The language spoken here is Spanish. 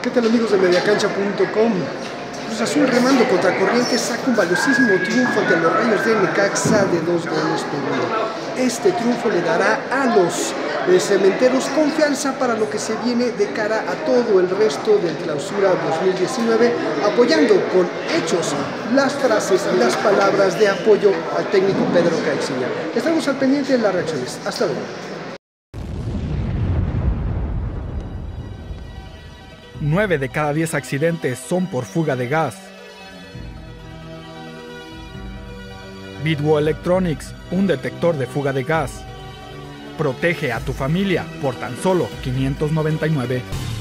¿Qué tal, amigos de mediacancha.com? Cruz Azul, remando contra corriente, saca un valiosísimo triunfo ante los Rayos de Necaxa de 2 goles por 1. Este triunfo le dará a los cementeros confianza para lo que se viene de cara a todo el resto del Clausura 2019, apoyando con hechos las frases y las palabras de apoyo al técnico Pedro Caixinha. Estamos al pendiente de las reacciones. Hasta luego. 9 de cada 10 accidentes son por fuga de gas. Bitwo Electronics, un detector de fuga de gas. Protege a tu familia por tan solo $599.